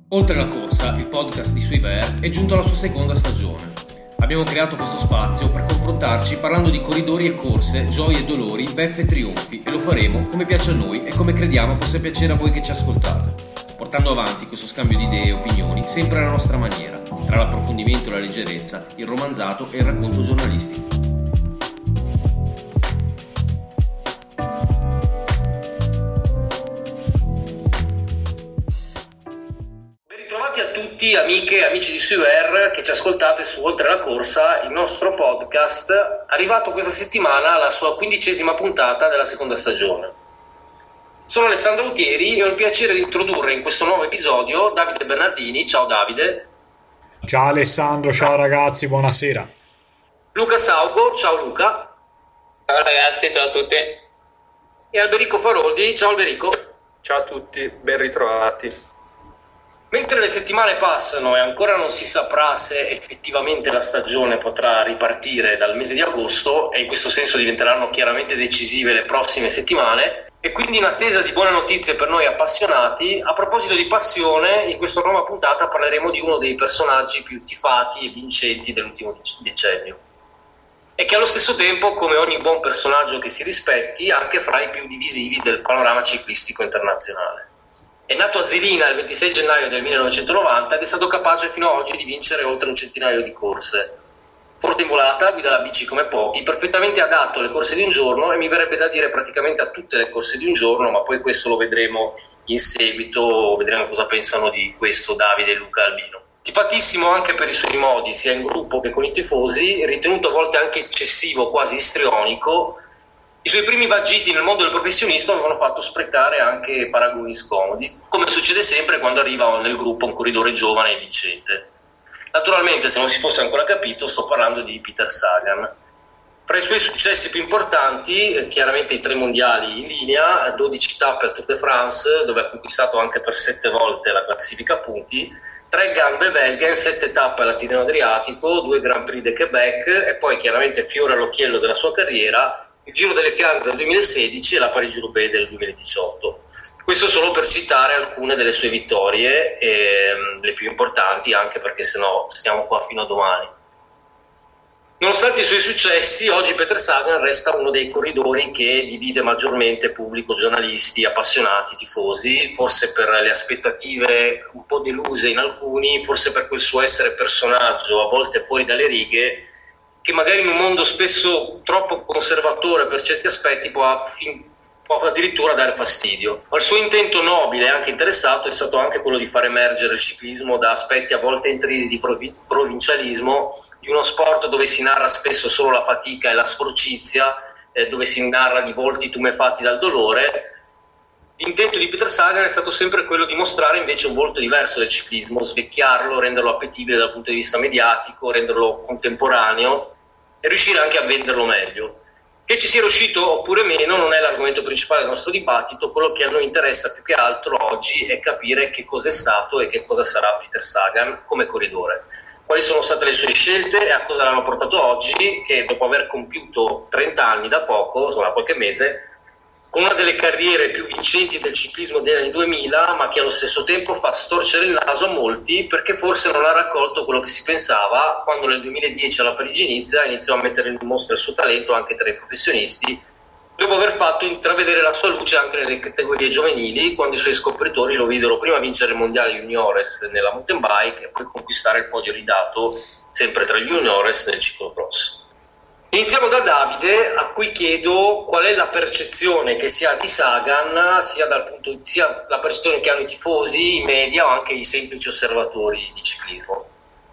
Oltre la corsa, il podcast di Suiver è giunto alla sua seconda stagione. Abbiamo creato questo spazio per confrontarci parlando di corridori e corse, gioie e dolori, beffe e trionfi, e lo faremo come piace a noi e come crediamo possa piacere a voi che ci ascoltate, portando avanti questo scambio di idee e opinioni sempre alla nostra maniera, tra l'approfondimento e la leggerezza, il romanzato e il racconto giornalistico. Amiche e amici di Suiver che ci ascoltate su Oltre la Corsa, il nostro podcast arrivato questa settimana alla sua 15ª puntata della seconda stagione. Sono Alessandro Autieri e ho il piacere di introdurre in questo nuovo episodio Davide Bernardini. Ciao Davide. Ciao Alessandro, ciao ragazzi, buonasera. Luca Saugo, ciao Luca. Ciao ragazzi, ciao a tutti. E Alberico Faroldi, ciao Alberico. Ciao a tutti, ben ritrovati. Mentre le settimane passano e ancora non si saprà se effettivamente la stagione potrà ripartire dal mese di agosto, e in questo senso diventeranno chiaramente decisive le prossime settimane, e quindi in attesa di buone notizie per noi appassionati, a proposito di passione, in questa nuova puntata parleremo di uno dei personaggi più tifati e vincenti dell'ultimo decennio, e che allo stesso tempo, come ogni buon personaggio che si rispetti, è anche fra i più divisivi del panorama ciclistico internazionale. È nato a Zilina il 26 gennaio del 1990 ed è stato capace fino ad oggi di vincere oltre un centinaio di corse. Forte in volata, guida la bici come pochi, perfettamente adatto alle corse di un giorno, e mi verrebbe da dire praticamente a tutte le corse di un giorno, ma poi questo lo vedremo in seguito, vedremo cosa pensano di questo Davide e Luca Albino. Tifatissimo anche per i suoi modi, sia in gruppo che con i tifosi, ritenuto a volte anche eccessivo, quasi istrionico. I suoi primi vagiti nel mondo del professionista avevano fatto sprecare anche paragoni scomodi, come succede sempre quando arriva nel gruppo un corridore giovane e vincente. Naturalmente, se non si fosse ancora capito, sto parlando di Peter Sagan. Fra i suoi successi più importanti, chiaramente i 3 mondiali in linea, 12 tappe al Tour de France, dove ha conquistato anche per 7 volte la classifica a punti, 3 gambe belghe, 7 tappe al Tirreno Adriatico, 2 Grand Prix de Québec, e poi chiaramente fiore all'occhiello della sua carriera, il Giro delle Fiandre del 2016 e la Parigi-Roubaix del 2018. Questo solo per citare alcune delle sue vittorie, le più importanti, anche perché sennò stiamo qua fino a domani. Nonostante i suoi successi, oggi Peter Sagan resta uno dei corridori che divide maggiormente pubblico, giornalisti, appassionati, tifosi, forse per le aspettative un po' deluse in alcuni, forse per quel suo essere personaggio, a volte fuori dalle righe, che magari in un mondo spesso troppo conservatore per certi aspetti può addirittura dare fastidio. Ma il suo intento nobile e anche interessato è stato anche quello di far emergere il ciclismo da aspetti a volte intrisi di provincialismo, di uno sport dove si narra spesso solo la fatica e la sporcizia, dove si narra di volti tumefatti dal dolore. L'intento di Peter Sagan è stato sempre quello di mostrare invece un volto diverso del ciclismo, svecchiarlo, renderlo appetibile dal punto di vista mediatico, renderlo contemporaneo e riuscire anche a venderlo meglio. Che ci sia riuscito oppure meno non è l'argomento principale del nostro dibattito. Quello che a noi interessa più che altro oggi è capire che cosa è stato e che cosa sarà Peter Sagan come corridore. Quali sono state le sue scelte e a cosa l'hanno portato oggi, che dopo aver compiuto 30 anni da poco, insomma qualche mese, con una delle carriere più vincenti del ciclismo degli anni 2000, ma che allo stesso tempo fa storcere il naso a molti perché forse non ha raccolto quello che si pensava quando nel 2010 alla Parigi-Nizza iniziò a mettere in mostra il suo talento anche tra i professionisti, dopo aver fatto intravedere la sua luce anche nelle categorie giovanili, quando i suoi scopritori lo videro prima vincere il mondiale juniores nella mountain bike e poi conquistare il podio ridato sempre tra gli juniores nel ciclocross. Iniziamo da Davide, a cui chiedo qual è la percezione che si ha di Sagan, sia la percezione che hanno i tifosi, i media o anche i semplici osservatori di ciclismo.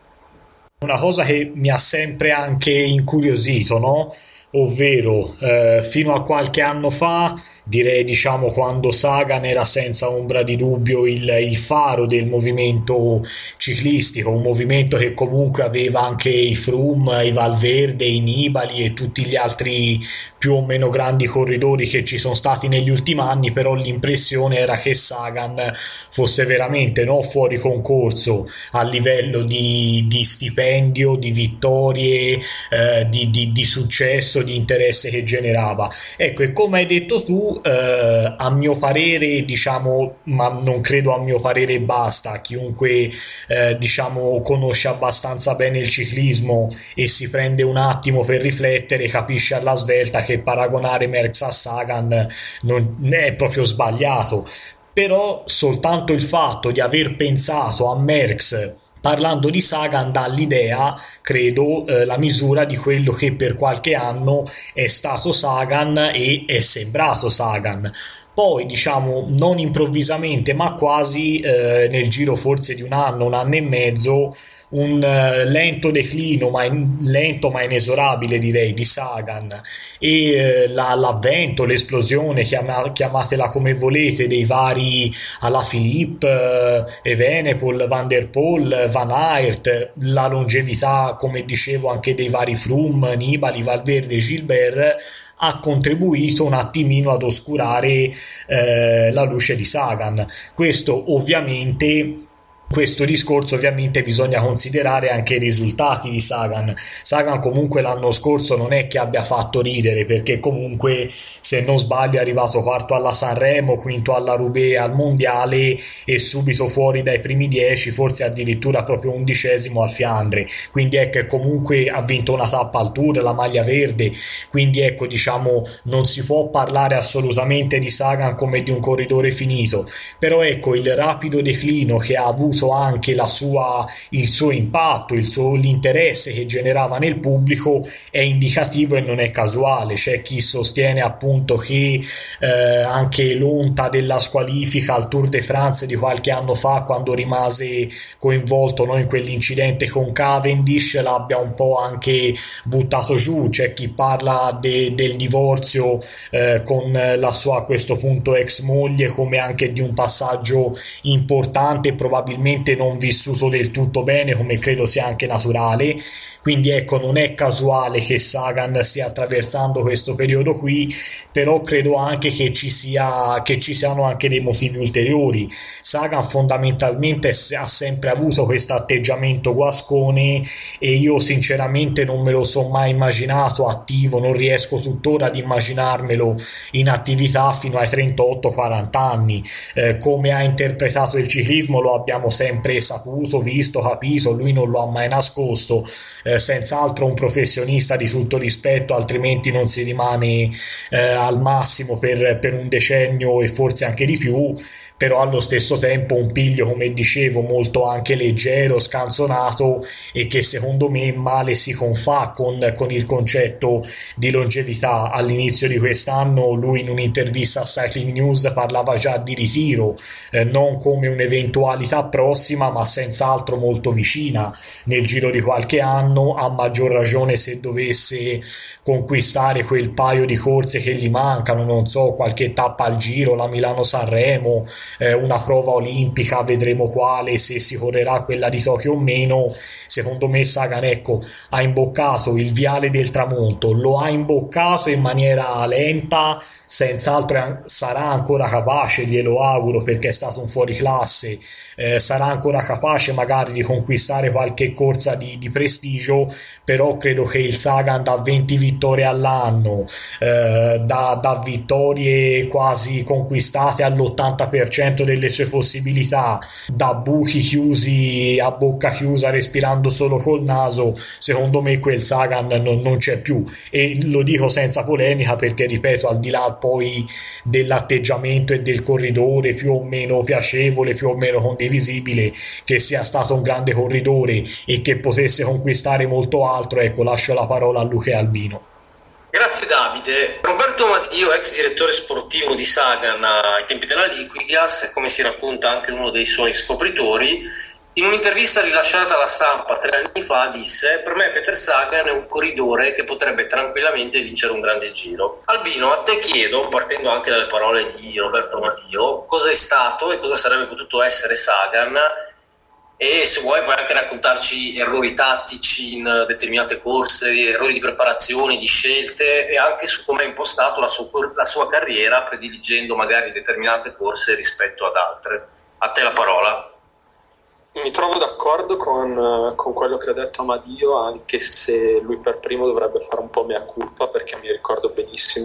Una cosa che mi ha sempre anche incuriosito, no? Ovvero, fino a qualche anno fa, direi diciamo quando Sagan era senza ombra di dubbio il faro del movimento ciclistico, un movimento che comunque aveva anche i Froome, i Valverde, i Nibali e tutti gli altri più o meno grandi corridori che ci sono stati negli ultimi anni, però l'impressione era che Sagan fosse veramente fuori concorso a livello di stipendio, di vittorie, di successo, di interesse che generava. Ecco, e come hai detto tu, a mio parere, diciamo, ma non credo a mio parere basta, chiunque diciamo conosce abbastanza bene il ciclismo e si prende un attimo per riflettere capisce alla svelta che paragonare Merckx a Sagan non è proprio sbagliato. Però soltanto il fatto di aver pensato a Merckx parlando di Sagan dà l'idea, credo, la misura di quello che per qualche anno è stato Sagan e è sembrato Sagan. Poi, diciamo, non improvvisamente, ma quasi nel giro forse di un anno e mezzo, un lento declino, lento ma inesorabile direi, di Sagan e l'avvento, l'esplosione, chiamatela come volete, dei vari Alaphilippe, Evenepoel, Van der Poel, Van Aert, la longevità, come dicevo, anche dei vari Froome, Nibali, Valverde, Gilbert, ha contribuito un attimino ad oscurare la luce di Sagan. Questo discorso ovviamente bisogna considerare anche i risultati di Sagan. Sagan comunque l'anno scorso non è che abbia fatto ridere, perché comunque, se non sbaglio, è arrivato quarto alla Sanremo, quinto alla Roubaix, al Mondiale e subito fuori dai primi 10, forse addirittura proprio 11° al Fiandre. Quindi ecco, comunque ha vinto una tappa al Tour, la maglia verde, quindi ecco, diciamo, non si può parlare assolutamente di Sagan come di un corridore finito. Però ecco, il rapido declino che ha avuto anche il suo impatto, l'interesse che generava nel pubblico è indicativo e non è casuale. C'è chi sostiene appunto che anche l'onta della squalifica al Tour de France di qualche anno fa, quando rimase coinvolto, no, in quell'incidente con Cavendish, l'abbia un po' anche buttato giù. C'è chi parla del divorzio con la sua, a questo punto, ex moglie, come anche di un passaggio importante, probabilmente non vissuto del tutto bene, come credo sia anche naturale. Quindi ecco, non è casuale che Sagan stia attraversando questo periodo qui, però credo anche che ci siano anche dei motivi ulteriori. Sagan fondamentalmente ha sempre avuto questo atteggiamento guascone e io sinceramente non me lo sono mai immaginato attivo, non riesco tuttora ad immaginarmelo in attività fino ai 38-40 anni. Come ha interpretato il ciclismo lo abbiamo sempre saputo, visto, capito, lui non lo ha mai nascosto. Senz'altro un professionista di tutto rispetto, altrimenti non si rimane al massimo per un decennio e forse anche di più. Però allo stesso tempo un piglio, come dicevo, molto anche leggero, scanzonato, e che secondo me male si confà con il concetto di longevità. All'inizio di quest'anno lui in un'intervista a Cycling News parlava già di ritiro, non come un'eventualità prossima, ma senz'altro molto vicina nel giro di qualche anno, a maggior ragione se dovesse conquistare quel paio di corse che gli mancano, non so, qualche tappa al Giro, la Milano-Sanremo, una prova olimpica, vedremo quale, se si correrà quella di Tokyo o meno. Secondo me Sagan, ecco, ha imboccato il viale del tramonto, lo ha imboccato in maniera lenta, senz'altro sarà ancora capace, glielo auguro, perché è stato un fuoriclasse. Sarà ancora capace magari di conquistare qualche corsa di prestigio, però credo che il Sagan da 20 vittorie all'anno, da vittorie quasi conquistate all'80% delle sue possibilità, da buchi chiusi a bocca chiusa respirando solo col naso, secondo me quel Sagan non c'è più. E lo dico senza polemica, perché ripeto, al di là poi dell'atteggiamento e del corridore più o meno piacevole, più o meno condivisibile, che sia stato un grande corridore e che potesse conquistare molto altro, ecco, lascio la parola a Luca e Albino. Grazie Davide. Roberto Mattio, ex direttore sportivo di Sagan ai tempi della Liquigas, e come si racconta anche uno dei suoi scopritori, in un'intervista rilasciata alla stampa 3 anni fa disse: per me Peter Sagan è un corridore che potrebbe tranquillamente vincere un grande giro. Albino, a te chiedo, partendo anche dalle parole di Roberto Mattio, cosa è stato e cosa sarebbe potuto essere Sagan, e se vuoi puoi anche raccontarci errori tattici in determinate corse, errori di preparazione, di scelte, e anche su come ha impostato la sua carriera, prediligendo magari determinate corse rispetto ad altre. A te la parola. Mi trovo d'accordo con quello che ha detto Amadio, anche se lui per primo dovrebbe fare un po' mea culpa, perché mi ricordo benissimo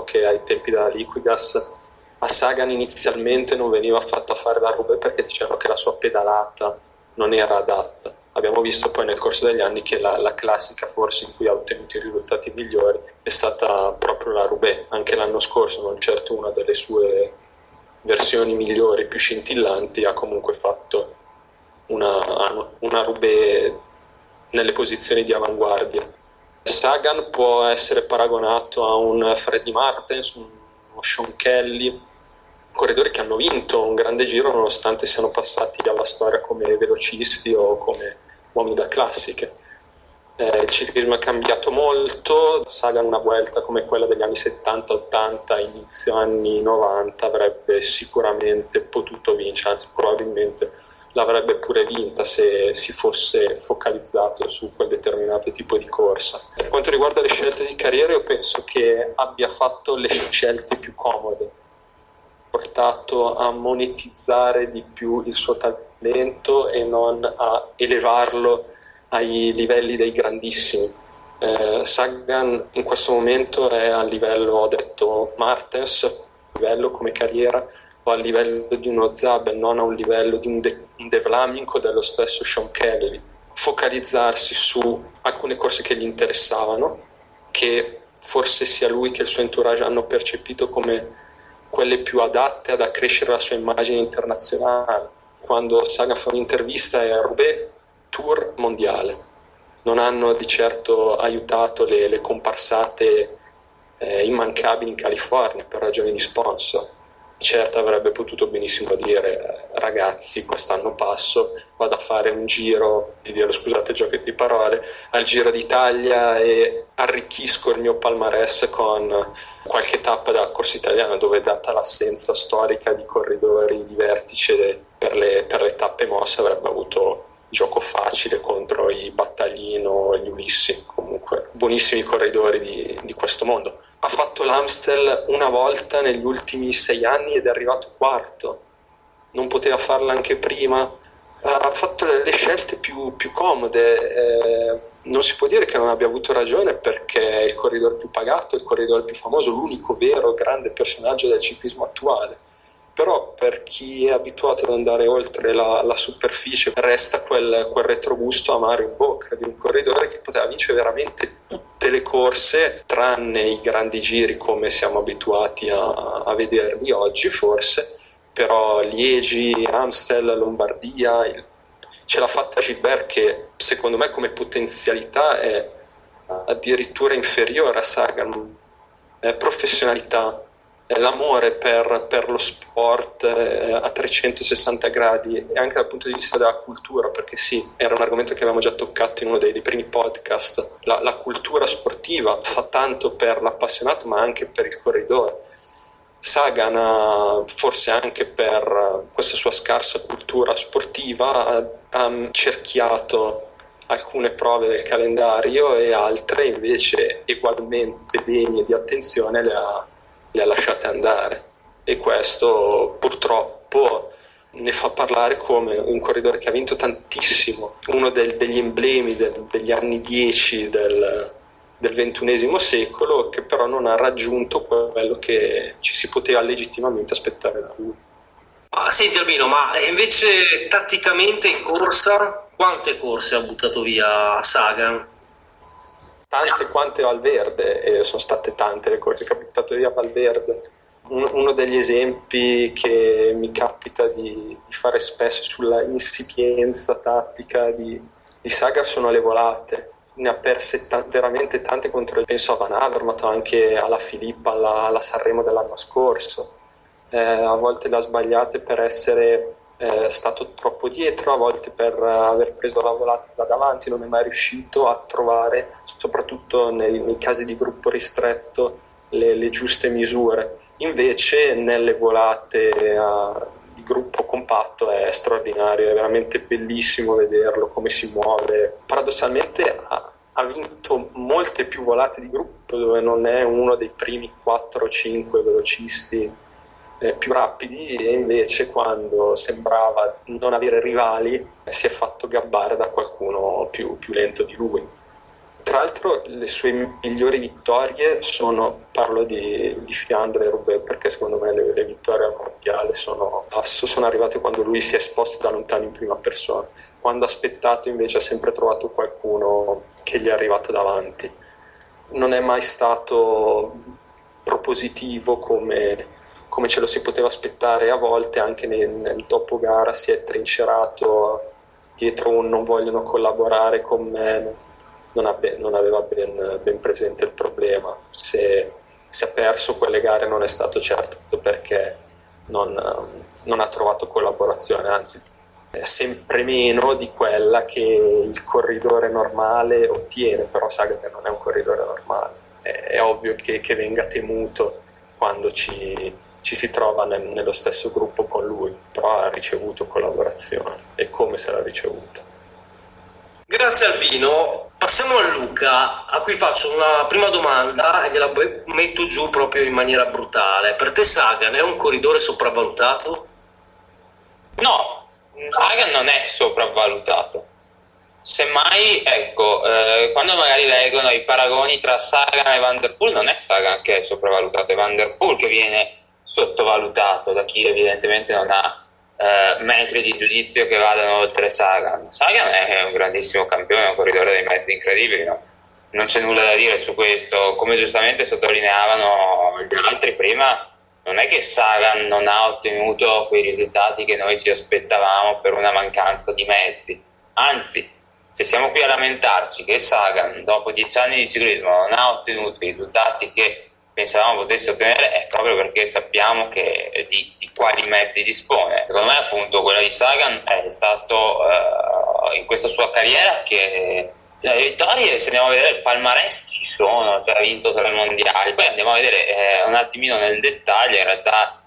che ai tempi della Liquigas a Sagan inizialmente non veniva fatta fare la Roubaix perché dicevano che la sua pedalata non era adatta. Abbiamo visto poi nel corso degli anni che la classica forse in cui ha ottenuto i risultati migliori è stata proprio la Roubaix. Anche l'anno scorso, non certo una delle sue versioni migliori, più scintillanti, ha comunque fatto una Roubaix nelle posizioni di avanguardia. Sagan può essere paragonato a un Freddy Martens, uno Sean Kelly, corridori che hanno vinto un grande giro nonostante siano passati alla storia come velocisti o come uomini da classiche. Il ciclismo è cambiato molto. Sagan una vuelta come quella degli anni 70-80, inizio anni 90 avrebbe sicuramente potuto vincere, anzi probabilmente l'avrebbe pure vinta se si fosse focalizzato su quel determinato tipo di corsa. Per quanto riguarda le scelte di carriera, io penso che abbia fatto le scelte più comode, portato a monetizzare di più il suo talento e non a elevarlo ai livelli dei grandissimi. Sagan in questo momento è a livello, ho detto, Martens, livello come carriera, o a livello di uno Zabel, non a un livello di un De Vlaminck o dello stesso Sean Kelly. Focalizzarsi su alcune corse che gli interessavano, che forse sia lui che il suo entourage hanno percepito come quelle più adatte ad accrescere la sua immagine internazionale. Quando Sagan fa un'intervista è Roubaix, Tour, Mondiale. Non hanno di certo aiutato le comparsate immancabili in California per ragioni di sponsor. Certo avrebbe potuto benissimo dire: ragazzi, quest'anno passo, vado a fare un giro, scusate il gioco di parole, al Giro d'Italia e arricchisco il mio palmarès con qualche tappa della corsa italiana, dove, data l'assenza storica di corridori di vertice per le tappe mosse, avrebbe avuto gioco facile contro i Battaglino, gli Ulissi, comunque buonissimi corridori di questo mondo. Ha fatto l'Amstel una volta negli ultimi 6 anni ed è arrivato quarto. Non poteva farla anche prima. Ha fatto le scelte più comode. Non si può dire che non abbia avuto ragione, perché è il corridore più pagato, il corridore più famoso, l'unico vero grande personaggio del ciclismo attuale. Però per chi è abituato ad andare oltre la superficie resta quel retrogusto amaro in bocca di un corridore che poteva vincere veramente tutte le corse, tranne i grandi giri come siamo abituati a vederli oggi forse, però Liegi, Amstel, Lombardia, ce l'ha fatta Gilbert, che secondo me come potenzialità è addirittura inferiore a Sagan, professionalità, l'amore per lo sport a 360 gradi, e anche dal punto di vista della cultura, perché sì, era un argomento che avevamo già toccato in uno dei primi podcast. La cultura sportiva fa tanto per l'appassionato ma anche per il corridore. Sagan, forse anche per questa sua scarsa cultura sportiva, ha cerchiato alcune prove del calendario e altre invece ugualmente degne di attenzione le ha lasciate andare, e questo purtroppo ne fa parlare come un corridore che ha vinto tantissimo, uno degli emblemi degli anni 10 del XXI secolo, che però non ha raggiunto quello che ci si poteva legittimamente aspettare da lui. Senti Albino, ma invece tatticamente in corsa quante corse ha buttato via Sagan? Tante quante Valverde, e sono state tante le corse che ha buttato via Valverde. Uno degli esempi che mi capita di fare spesso sulla insipienza tattica di Sagan sono le volate. Ne ha perse veramente tante contro, penso a Van Avermaet, anche alla Filippa, alla Sanremo dell'anno scorso. A volte le ha sbagliate per essere stato troppo dietro, a volte per aver preso la volata da davanti, non è mai riuscito a trovare, soprattutto nei casi di gruppo ristretto, le giuste misure. Invece nelle volate di gruppo compatto è straordinario, è veramente bellissimo vederlo come si muove. Paradossalmente ha vinto molte più volate di gruppo, dove non è uno dei primi 4 o 5 velocisti più rapidi, e invece quando sembrava non avere rivali si è fatto gabbare da qualcuno più lento di lui. Tra l'altro le sue migliori vittorie parlo di Fiandre e Roubaix, perché secondo me le vittorie al mondiale sono arrivate quando lui si è esposto da lontano in prima persona. Quando ha aspettato invece ha sempre trovato qualcuno che gli è arrivato davanti. Non è mai stato propositivo come ce lo si poteva aspettare. A volte anche nel dopo gara si è trincerato dietro un non vogliono collaborare con me. Non aveva ben presente il problema. Se ha perso quelle gare non è stato certo perché non ha trovato collaborazione, anzi sempre meno di quella che il corridore normale ottiene. Però Sagan non è un corridore normale, è ovvio che venga temuto quando ci si trova nello stesso gruppo con lui, però ha ricevuto collaborazione, e come se l'ha ricevuta. Grazie Albino. Passiamo a Luca, a cui faccio una prima domanda e gliela metto giù proprio in maniera brutale. Per te Sagan è un corridore sopravvalutato? No, Sagan non è sopravvalutato. Semmai, ecco, quando magari leggono i paragoni tra Sagan e Van der Poel, non è Sagan che è sopravvalutato, è Van der Poel che viene sottovalutato da chi evidentemente non ha metri di giudizio che vadano oltre Sagan. Sagan è un grandissimo campione, un corridore dei mezzi incredibili, no? Non c'è nulla da dire su questo. Come giustamente sottolineavano gli altri prima, non è che Sagan non ha ottenuto quei risultati che noi ci aspettavamo per una mancanza di mezzi, anzi, se siamo qui a lamentarci che Sagan dopo 10 anni di ciclismo non ha ottenuto i risultati che pensavamo potesse ottenere, è proprio perché sappiamo che di quali mezzi dispone. Secondo me appunto quella di Sagan è stato in questa sua carriera che le vittorie, se andiamo a vedere il palmarès, ci sono, cioè ha vinto 3 mondiali. Poi andiamo a vedere un attimino nel dettaglio, in realtà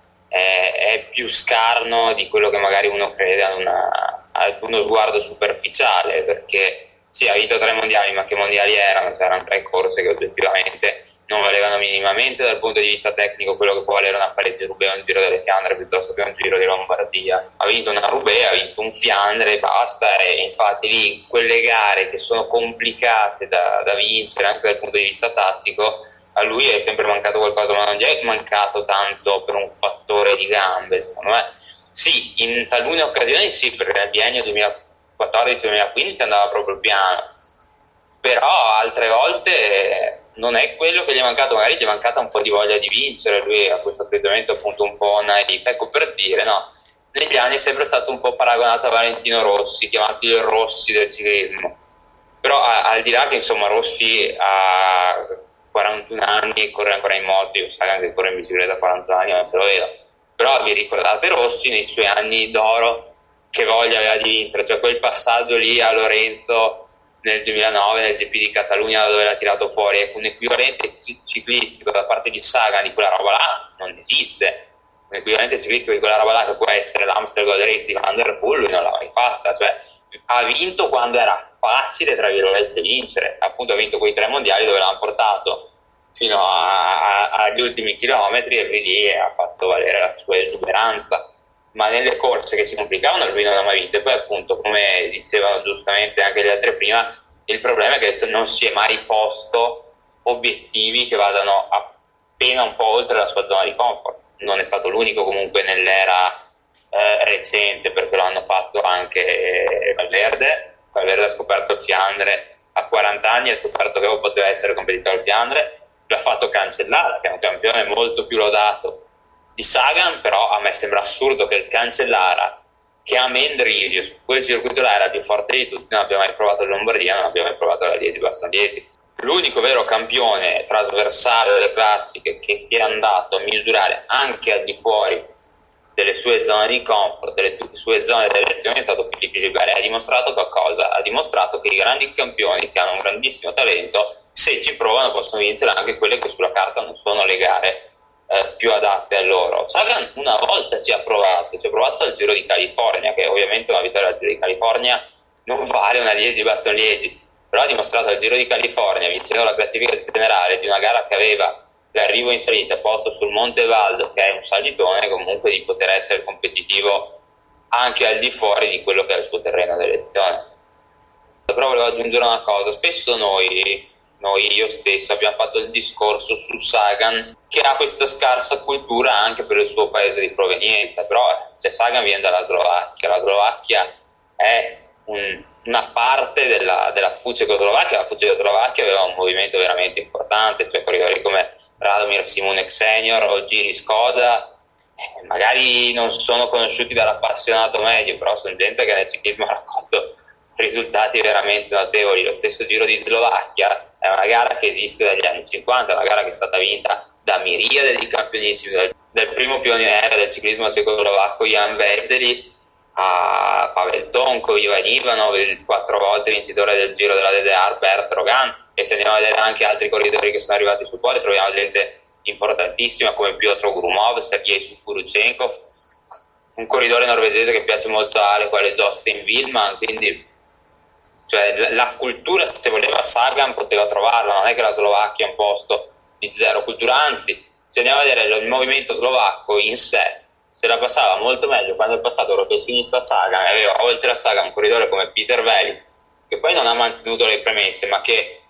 è più scarno di quello che magari uno crede ad uno sguardo superficiale, perché sì, ha vinto 3 mondiali, ma che mondiali erano? Erano 3 corse che oggettivamente non valevano minimamente dal punto di vista tecnico quello che può valere una Parigi-Roubaix o un Giro delle Fiandre piuttosto che un Giro di Lombardia. Ha vinto una Roubaix, ha vinto un Fiandre e basta, e infatti lì quelle gare che sono complicate da vincere anche dal punto di vista tattico, a lui è sempre mancato qualcosa, ma non gli è mancato tanto per un fattore di gambe, secondo me. Sì, in talune occasioni sì, perché nel biennio 2014-2015 andava proprio piano, però altre volte non è quello che gli è mancato, magari gli è mancata un po' di voglia di vincere. Lui ha questo atteggiamento appunto un po' naif, ecco, per dire, no, negli anni è sempre stato un po' paragonato a Valentino Rossi, chiamato il Rossi del ciclismo, però al di là che insomma Rossi ha 41 anni e corre ancora in moto, io Sagan che corre in bicicletta a 40 anni non se lo vedo, però vi ricordate Rossi nei suoi anni d'oro che voglia aveva di vincere, cioè quel passaggio lì a Lorenzo nel 2009 nel GP di Catalogna dove l'ha tirato fuori, ecco, un equivalente ciclistico da parte di Sagan di quella roba là non esiste. Un equivalente ciclistico di quella roba là che può essere l'Amstel Gold Race di Van der Poel, lui non l'ha mai fatta, cioè ha vinto quando era facile tra virgolette vincere, appunto ha vinto quei 3 mondiali dove l'hanno portato fino agli ultimi chilometri e lì ha fatto valere la sua esuberanza, ma nelle corse che si complicavano lui non ha mai vinto. E poi appunto, come dicevano giustamente anche gli altri prima, il problema è che non si è mai posto obiettivi che vadano appena un po' oltre la sua zona di comfort. Non è stato l'unico comunque nell'era recente, perché lo hanno fatto anche Valverde ha scoperto il Fiandre a 40 anni, ha scoperto che poteva essere competitivo al Fiandre, l'ha fatto Cancellara, che è un campione molto più lodato di Sagan, però a me sembra assurdo che il Cancellara, che a Mendrisio su quel circuito là era più forte di tutti, non abbia mai provato la Lombardia, non abbia mai provato la Liegi-Bastogne-Liegi. L'unico vero campione trasversale delle classiche che si è andato a misurare anche al di fuori delle sue zone di comfort, delle sue zone di elezione, è stato Filippo Gilbert. Ha dimostrato qualcosa? Ha dimostrato che i grandi campioni che hanno un grandissimo talento, se ci provano, possono vincere anche quelle che sulla carta non sono le gare più adatte a loro. Sagan una volta ci ha provato al Giro di California, che ovviamente una vittoria al Giro di California non vale una Liegi-Bastogne-Liegi, però ha dimostrato al Giro di California, vincendo la classifica generale di una gara che aveva l'arrivo in salita posto sul Monte Valdo, che è un salitone, comunque di poter essere competitivo anche al di fuori di quello che è il suo terreno d'elezione. però volevo aggiungere una cosa. Spesso io stesso, abbiamo fatto il discorso su Sagan, che ha questa scarsa cultura anche per il suo paese di provenienza, però se Sagan viene dalla Slovacchia, la Slovacchia è una parte della FUC Cecoslovacchia. La FUC Cecoslovacchia aveva un movimento veramente importante, cioè corridori come Radomir Simunek Senior o Giri Skoda, magari non sono conosciuti dall'appassionato medio, però sono gente che nel ciclismo ha raccolto risultati veramente notevoli. Lo stesso Giro di Slovacchia è una gara che esiste dagli anni 50, una gara che è stata vinta da miriade di campionissimi, del primo pioniere del ciclismo cecoslovacco Jan Vesely a Pavel Tonko, Ivan Ivanov, il 4 volte vincitore del Giro della DDR Bert Rogan, e se andiamo a vedere anche altri corridori che sono arrivati sul podio troviamo gente importantissima come Piotr Grumov, Sergei Sukuruchenkov, un corridore norvegese che piace molto a Ale quale Jostein Willman. Quindi cioè, la cultura, se voleva Sagan poteva trovarla, non è che la Slovacchia è un posto di zero cultura, anzi se andiamo a vedere il movimento slovacco in sé se la passava molto meglio quando è passato professionista Sagan, e aveva oltre a Sagan un corridore come Peter Velits che poi non ha mantenuto le premesse ma che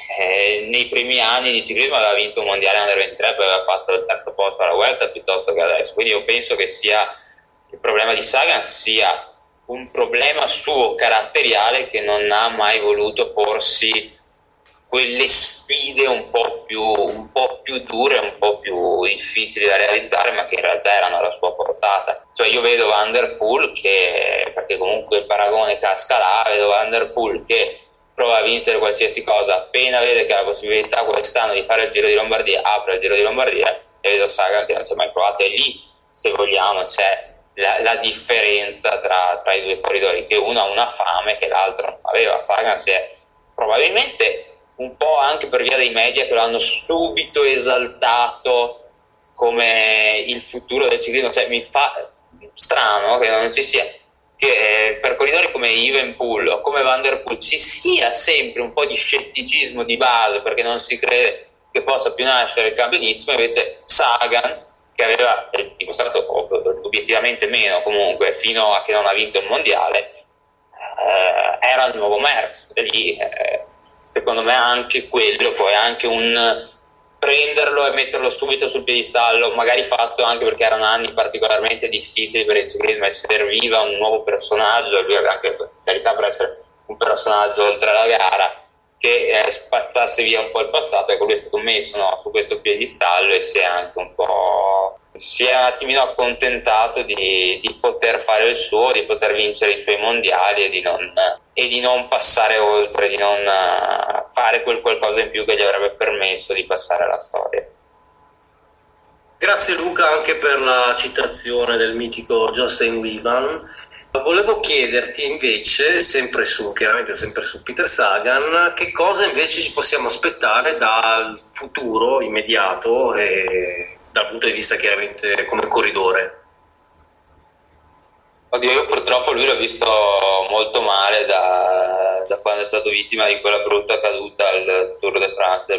nei primi anni di ciclismo aveva vinto un mondiale under 23, poi aveva fatto il terzo posto alla Vuelta piuttosto che adesso. Quindi io penso che il problema di Sagan sia un problema suo caratteriale, che non ha mai voluto porsi quelle sfide un po' più dure, un po' più difficili da realizzare, ma che in realtà erano alla sua portata. Cioè io vedo Van der Poel che, perché comunque il paragone casca là, vedo Van der Poel che prova a vincere qualsiasi cosa, appena vede che ha la possibilità quest'anno di fare il Giro di Lombardia, apre il Giro di Lombardia, e vedo Sagan che non ci ha mai provato. E lì, se vogliamo, c'è la differenza tra i due corridori, che uno ha una fame che l'altro non aveva. Sagan si è probabilmente un po' anche per via dei media che lo hanno subito esaltato come il futuro del ciclismo. Cioè mi fa strano che non ci sia, che per corridori come Evenepoel o come Van der Poel ci sia sempre un po' di scetticismo di base, perché non si crede che possa più nascere il campionissimo. Invece Sagan, che aveva dimostrato obiettivamente meno comunque fino a che non ha vinto il mondiale, era il nuovo Merckx. E lì secondo me anche quello poi è anche un prenderlo e metterlo subito sul piedistallo, magari fatto anche perché erano anni particolarmente difficili per il ciclismo e serviva un nuovo personaggio, e lui aveva anche la potenzialità per essere un personaggio oltre la gara, che spazzasse via un po' il passato. Ecco, lui è stato messo su questo piedistallo e si è anche un attimino accontentato di poter fare il suo, di poter vincere i suoi mondiali e di non passare oltre, di non fare quel qualcosa in più che gli avrebbe permesso di passare alla storia. Grazie Luca anche per la citazione del mitico Jostein Willman. Volevo chiederti invece, chiaramente sempre su Peter Sagan, che cosa invece ci possiamo aspettare dal futuro immediato e dal punto di vista chiaramente come corridore. Oddio, io purtroppo lui l'ho visto molto male da quando è stato vittima di quella brutta caduta al Tour de France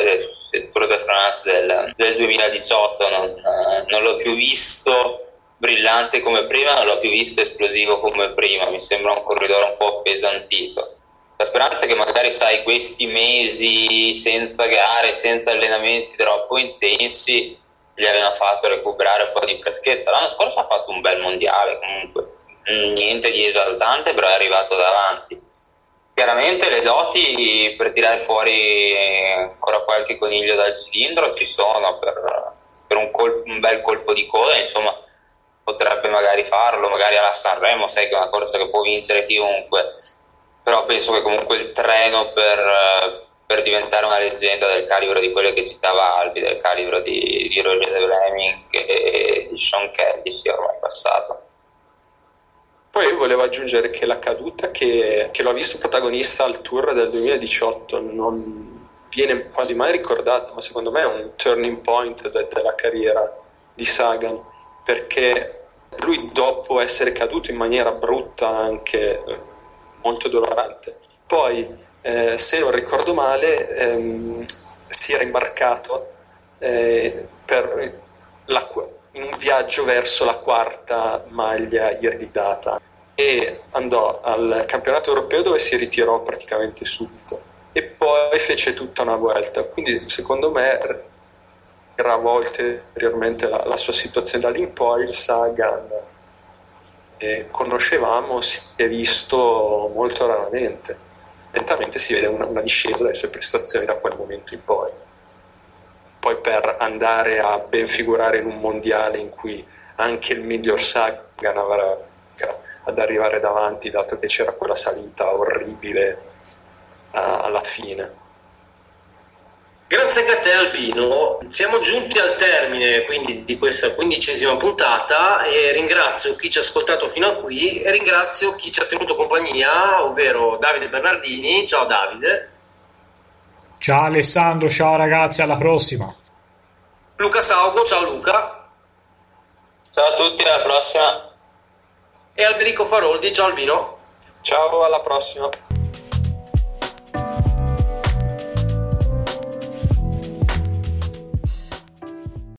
del 2018. Non l'ho più visto brillante come prima, non l'ho più visto esplosivo come prima. Mi sembra un corridore un po' appesantito. La speranza è che magari, sai, questi mesi senza gare, senza allenamenti troppo intensi gli avevano fatto recuperare un po' di freschezza. L'anno scorso ha fatto un bel mondiale, comunque niente di esaltante, però è arrivato davanti. Chiaramente le doti per tirare fuori ancora qualche coniglio dal cilindro ci sono, per un bel colpo di coda, insomma potrebbe magari farlo, magari alla Sanremo, sai che è una corsa che può vincere chiunque, però penso che comunque il treno per diventare una leggenda del calibro di quelle che citava Albi, del calibro di Roger de Vlaming e di Sean Kelly, sia ormai passato. Poi io volevo aggiungere che la caduta che l'ho visto protagonista al Tour del 2018 non viene quasi mai ricordata, ma secondo me è un turning point della carriera di Sagan, perché lui, dopo essere caduto in maniera brutta, anche molto dolorante, poi se non ricordo male si era imbarcato in un viaggio verso la quarta maglia iridata e andò al campionato europeo dove si ritirò praticamente subito e poi fece tutta una vuelta, quindi secondo me gravò ulteriormente la sua situazione. Da lì in poi il Sagan conoscevamo, si è visto molto raramente, lentamente si vede una discesa delle sue prestazioni da quel momento in poi per andare a ben figurare in un mondiale in cui anche il miglior Sagan avrà ad arrivare davanti, dato che c'era quella salita orribile alla fine. Grazie anche a te Albino, siamo giunti al termine quindi di questa 15ª puntata e ringrazio chi ci ha ascoltato fino a qui e ringrazio chi ci ha tenuto compagnia, ovvero Davide Bernardini. Ciao Davide. Ciao Alessandro, ciao ragazzi, alla prossima. Luca Saugo, ciao Luca. Ciao a tutti, alla prossima. E Alberico Faroldi, ciao Albino. Ciao, alla prossima.